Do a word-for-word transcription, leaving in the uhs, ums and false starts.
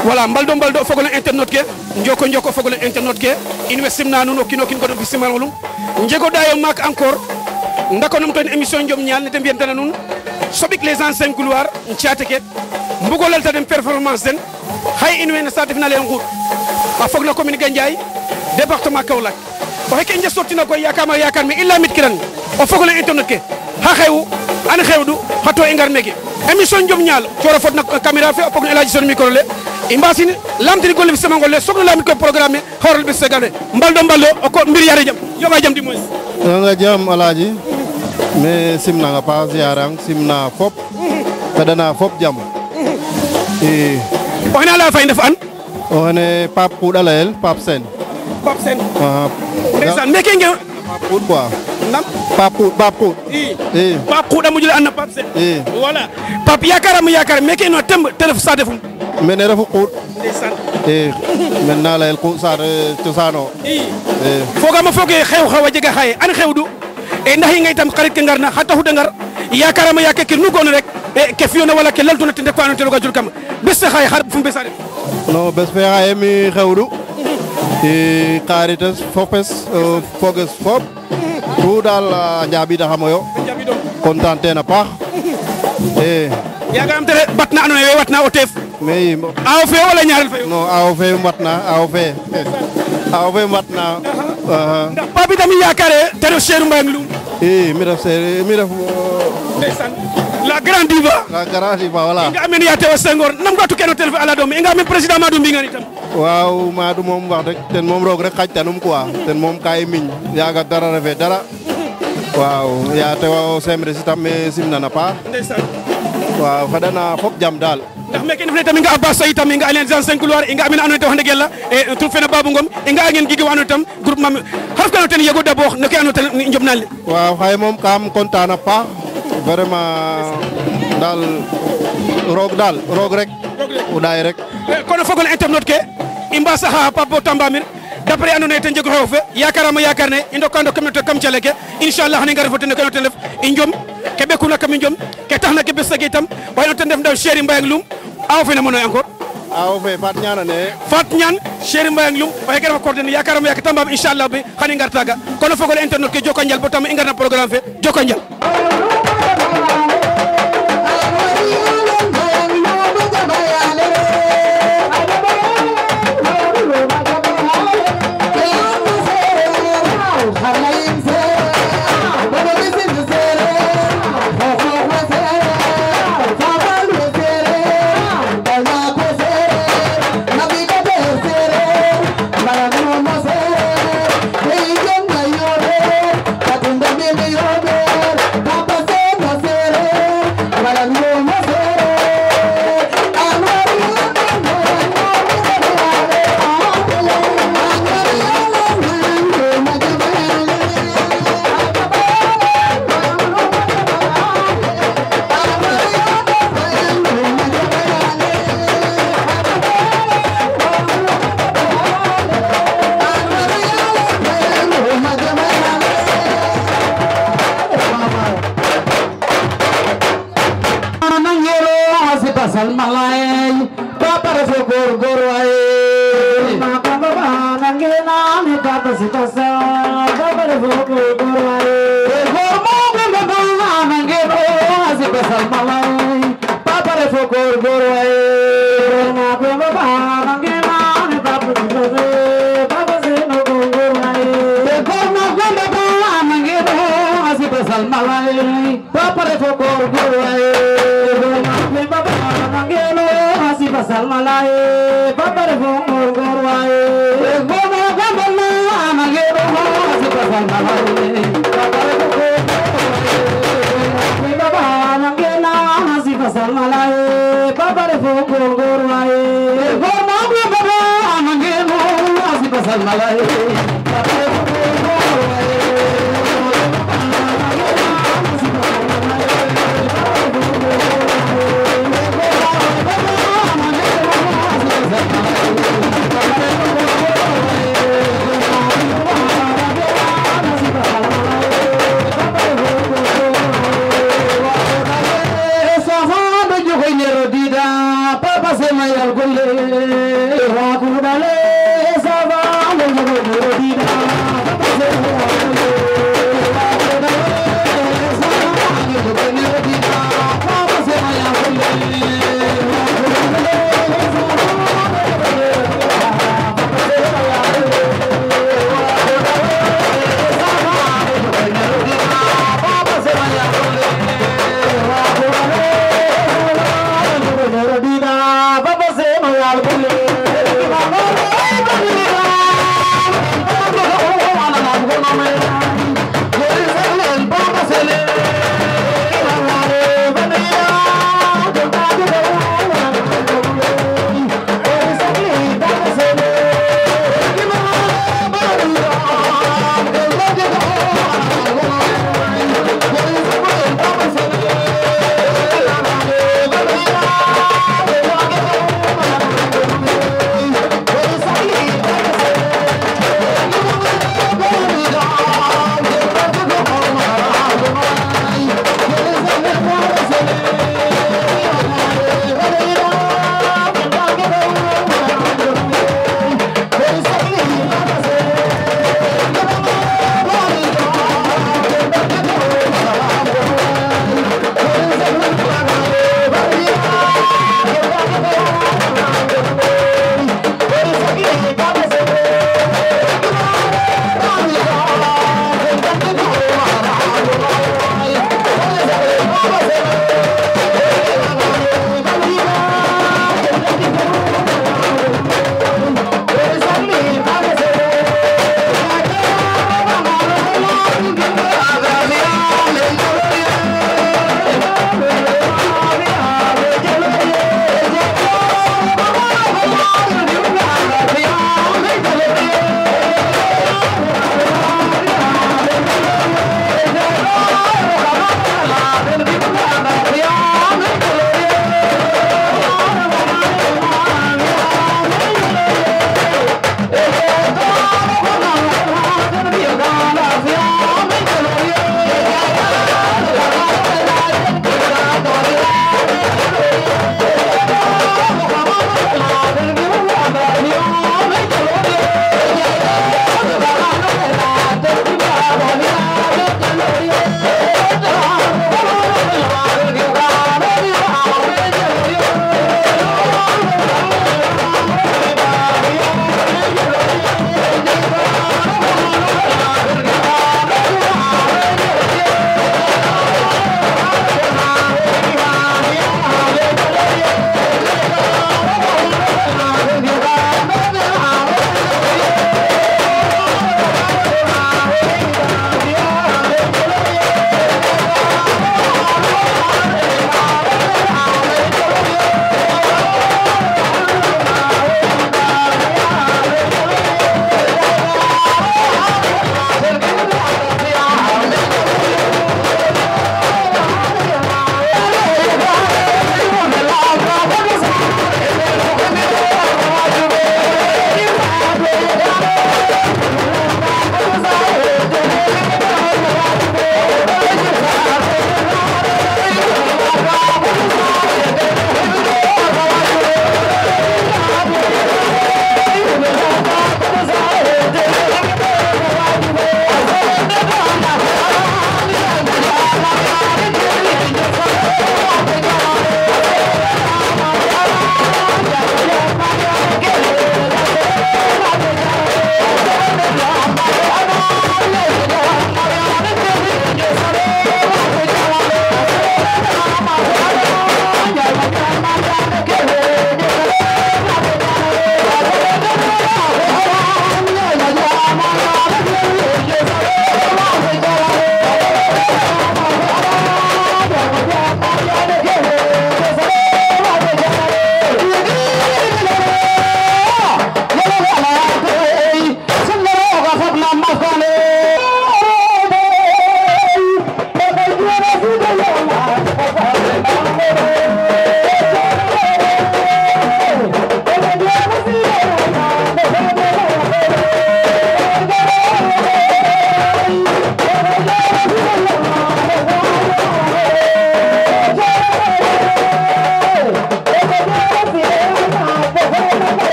voilà mbaldo mbaldo fogole internet ke njoko njoko fogole internet ke in simna nuno kino kin ko do simalolum njego dayo mak encore ndako nam ton émission jom ñal ne te mbiyantana nun sobik les anciens couloirs ntiate ke mbugolal ta dem performance den hay in wen satif na len ngout a fog la commune Gandiaye département Kaolack o heke nje sortina ko yakama yakar mi illa mit kiran o fogole internet ke ha xew an xewdu hato e ngar mege émission jom ñal coro fot na caméra fe o pog elaji son micro le imbasine lamtini golle sama golle sokno lamit ko programme horol be segane mbaldo mbaldo o ko mbir yare jam yoba jam di moy nga jam alaji mais simna nga pa ziarang simna fop kadana fop jam e waxna la fay def an o ne pap ku dalel pap sen pap sen ah ndeysaan meke nge pap ku quoi nam pap ku pap ku i e pap ku da mujul an pap sen e voilà pap yakaram yakar meke no temb telef sa defum mene refu ku ndeysaan e men na layel ku sa cosano i e foga ma foge xew xew a jega xaye an xewdu e ndax ngay tam xarit ke ngarna xata hu de ngar yakarama yakke ke nu gon rek e ke fiona wala ke laltuna tinde ko anante lo gajul kam bes xaye xar fu besare no bes fe xaye mi xewdu e caritas fopes foges fop tout dal njabi da xamoyo content na paax e yaga am tere batna ando we watna o teef mais aw fe wala ñaaral fe no aw fe matna aw fe aw fe matna ndax papi tamit yakare tere Cheikh Mbayang Loum eh mi ref mi ref ndeysaan la grande diva la grande diva voilà nga amen ya tewa Senghor nam nga tukeno tel fe ala doom nga amen président Madou Mbingane itam waaw Madou moom wax rek ten moom roog rek xajtanum quoi ten moom kay miñ yaga dara refe dara waaw ya tewa o semre sitam me simna na pa ndeysaan waaw fadana fop jam dal ndax meke ndef ne tamit nga Abbas Say tam nga alliance anciens couloirs nga amen ando te wax ndegel la e tout fena Babou Ngom nga ngeen gigi wano tam groupement harf kano ten yego d'abord no ke ando ten njobnal waaw xaye moom kam content na pa vraiment dal roog dal roog rek o day rek kono fogol internet ke imba saha Papo Tambamir d'après ando ten jego xew fe yakarama yakar ne i ndokando communauté kam caleke inchallah xane nga refoten ko ten def i njom ke bekuna kam i njom ke taxna ke besage itam way no ten def ndaw Cheikh Mbayang Loum aw fe na mono encore aw fe fat ñana ne fat ñaan Cheikh Mbayang Loum way ke refa coordonné yakarama yak tamba inchallah be xane ngar taga kono fogol internet ke joko njal bo tam i ngar na programme fe joko njal Papa se mayal golle Baba se